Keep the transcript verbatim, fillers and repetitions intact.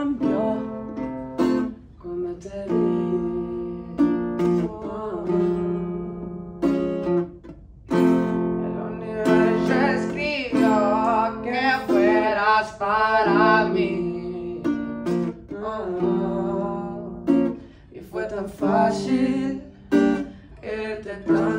cambió cuando te vi. Oh. El universo escribió que fueras para mí. Oh. Y fue tan fácil quererte tanto.